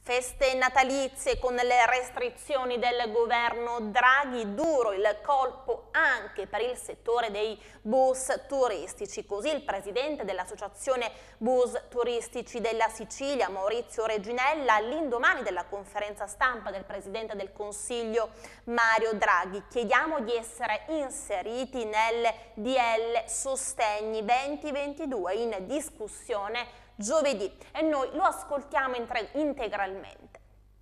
Feste natalizie con le restrizioni del governo Draghi, duro il colpo anche per il settore dei bus turistici. Così il presidente dell'Associazione Bus Turistici della Sicilia, Maurizio Reginella, all'indomani della conferenza stampa del presidente del Consiglio Mario Draghi: chiediamo di essere inseriti nel DL Sostegni 2022 in discussione giovedì, e noi lo ascoltiamo integralmente.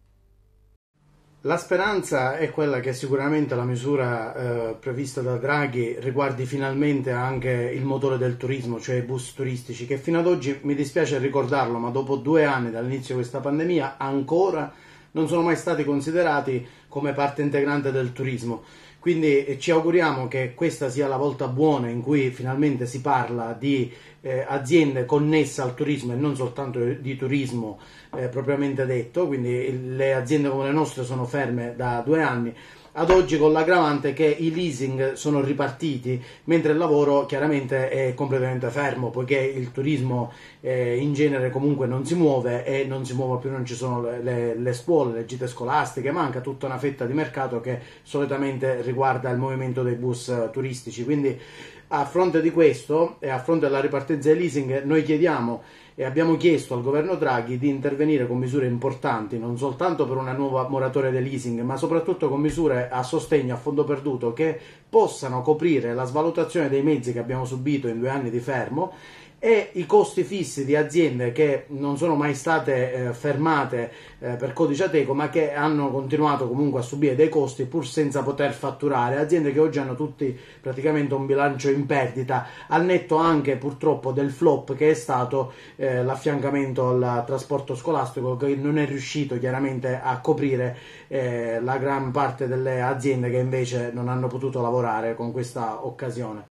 La speranza è quella che sicuramente la misura prevista da Draghi riguardi finalmente anche il motore del turismo, cioè i bus turistici, che fino ad oggi, mi dispiace ricordarlo, ma dopo 2 anni dall'inizio di questa pandemia ancora non sono mai stati considerati come parte integrante del turismo. Quindi ci auguriamo che questa sia la volta buona in cui finalmente si parla di aziende connesse al turismo e non soltanto di turismo propriamente detto. Quindi le aziende come le nostre sono ferme da 2 anni. Ad oggi, con l'aggravante che i leasing sono ripartiti, mentre il lavoro chiaramente è completamente fermo, poiché il turismo in genere comunque non si muove, e non si muove più, non ci sono le scuole, le gite scolastiche, manca tutta una fetta di mercato che solitamente riguarda il movimento dei bus turistici. Quindi a fronte di questo e a fronte della ripartenza dei leasing, noi chiediamo e abbiamo chiesto al governo Draghi di intervenire con misure importanti, non soltanto per una nuova moratoria dei leasing, ma soprattutto con misure a sostegno a fondo perduto che possano coprire la svalutazione dei mezzi che abbiamo subito in 2 anni di fermo e i costi fissi di aziende che non sono mai state fermate per codice Ateco, ma che hanno continuato comunque a subire dei costi pur senza poter fatturare, aziende che oggi hanno tutti praticamente un bilancio in perdita, al netto anche purtroppo del flop che è stato l'affiancamento al trasporto scolastico, che non è riuscito chiaramente a coprire la gran parte delle aziende che invece non hanno potuto lavorare con questa occasione.